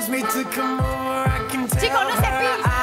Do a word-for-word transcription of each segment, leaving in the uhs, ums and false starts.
Chicos, no se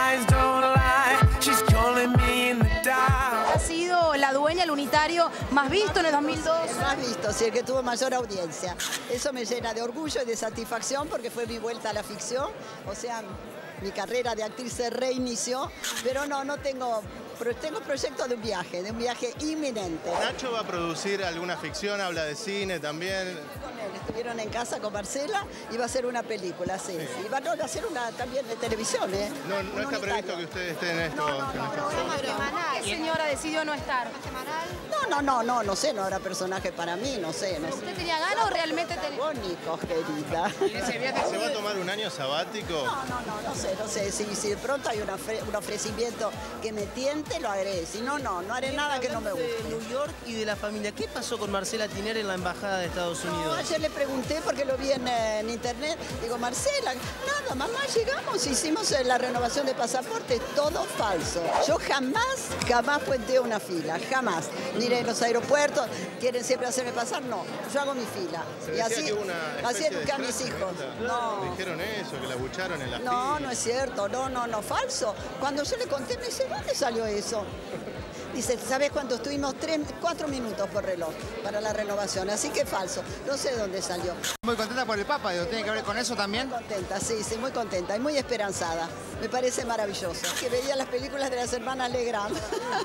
ha sido la dueña, el unitario más visto en el dos mil dos. El más visto, sí, el que tuvo mayor audiencia. Eso me llena de orgullo y de satisfacción porque fue mi vuelta a la ficción. O sea, mi carrera de actriz se reinició, pero no, no tengo... Pero tengo proyecto de un viaje, de un viaje inminente. ¿Nacho va a producir alguna ficción? ¿Habla de cine también? Con él, estuvieron en casa con Marcela y va a hacer una película, sí. sí. Y van a hacer una también de televisión, ¿eh? No, no está previsto que ustedes estén en esto. No, no, no. Programa semanal. ¿Qué señora decidió no estar? ¿Semanal? No, no, no, no, no sé, no era personaje para mí, no sé. No sé. ¿Usted tenía ganas o realmente tenía? Agónicos, querida. ¿Ese viaje se va a tomar un año sabático? No, no, no, no sé, no sé. Si, si de pronto hay una ofre un ofrecimiento que me tiente, lo haré. Si no, no, no haré nada que no me guste. De New York y de la familia, ¿qué pasó con Marcela Tiner en la Embajada de Estados Unidos? No, ayer le pregunté porque lo vi en, en internet. Digo, Marcela, nada, mamá, llegamos, hicimos la renovación de pasaporte, todo falso. Yo jamás, jamás puenteo una fila, jamás. Ni en los aeropuertos, quieren siempre hacerme pasar, no. Yo hago mi fila. Se y así, que hubo una así eduqué a mis hijos. No. Dijeron eso, que la bucharon en la fila. No, no es cierto, no, no, no, falso. Cuando yo le conté, me dice, ¿dónde salió eso? Dice, ¿sabes cuánto? Estuvimos tres, cuatro minutos por reloj para la renovación, así que falso. No sé dónde salió. Muy contenta por el Papa, ¿tiene que ver con eso también? Muy contenta, sí, sí, muy contenta y muy esperanzada. Me parece maravilloso. Que veía las películas de las hermanas Legrand.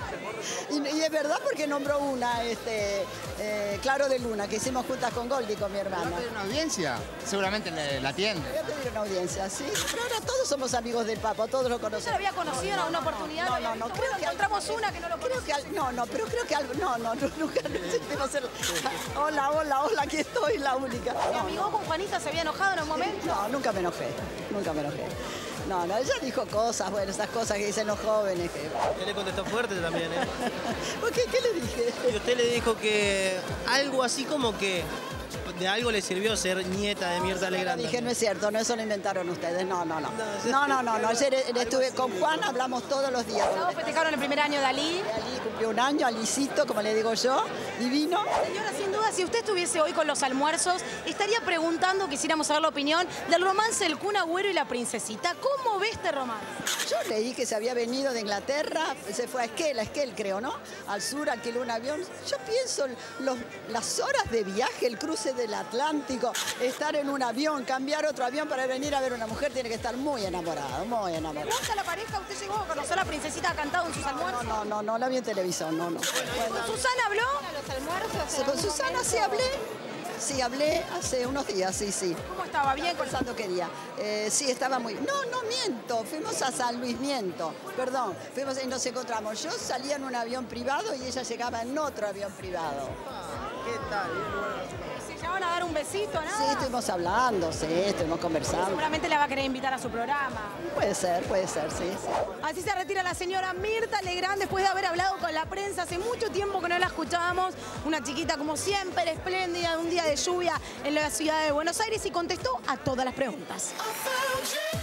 y, y es verdad porque nombró una, este, eh, Claro de Luna, que hicimos juntas con Goldie, con mi hermana. ¿Va a pedir una audiencia? Seguramente la atiende. Voy a pedir una audiencia, sí. Pero ahora todos somos amigos del Papa, todos lo conocemos. ¿Usted lo había conocido en alguna oportunidad? No, no, no. no Creo bueno, que encontramos una que no lo Creo que al, no, no, pero creo que algo, no, no, no, nunca, no sé, hola, hola, hola, aquí estoy, la única. ¿Se No, amigó no. con Juanita? ¿Se había enojado en un momento? No, nunca me enojé, nunca me enojé. No, no, ella dijo cosas, bueno, esas cosas que dicen los jóvenes. Que... Él le contestó fuerte también, ¿eh? ¿Por qué? ¿Qué le dije? Y usted le dijo que algo así como que de algo le sirvió ser nieta de Mirta Legrand. Dije, no es cierto, no, eso lo inventaron ustedes, no, no, no. No, no, no, no, ayer estuve con Juan, hablamos todos los días. ¿Todos festejaron el primer año de Ali? Ali cumplió un año, Alicito, como le digo yo, divino. Señora, sin duda, si usted estuviese hoy con los almuerzos, estaría preguntando, quisiéramos saber la opinión, del romance del Kun Agüero y la princesita. ¿Cómo ve este romance? Yo leí que se había venido de Inglaterra, se fue a Esquel, a Esquel creo, ¿no? Al sur, alquiló un avión. Yo pienso los, las horas de viaje, el cruce del Atlántico, estar en un avión, cambiar otro avión para venir a ver a una mujer, tiene que estar muy enamorado, muy enamorado. ¿Le gusta la pareja? ¿Usted llegó a conocer a la princesita cantado en sus almuerzos? No, no, no, no, la vi en televisión, no, no. ¿Con Susana habló? ¿Los almuerzos? ¿Con Susana sí hablé? Sí, hablé hace unos días, sí, sí. ¿Cómo estaba? ¿Bien? Pensando qué día. Eh, sí, estaba muy... No, no miento, fuimos a San Luis, miento, perdón. Fuimos y nos encontramos. Yo salía en un avión privado y ella llegaba en otro avión privado. ¿Qué tal? ¿Se llevaban a dar un besito, no? Sí, estuvimos hablando, sí, estuvimos conversando. Seguramente la va a querer invitar a su programa. Puede ser, puede ser, sí, sí. Así se retira la señora Mirta Legrand después de haber hablado con la prensa. Hace mucho tiempo que no la escuchábamos. Una chiquita como siempre, espléndida, un día de lluvia en la ciudad de Buenos Aires y contestó a todas las preguntas.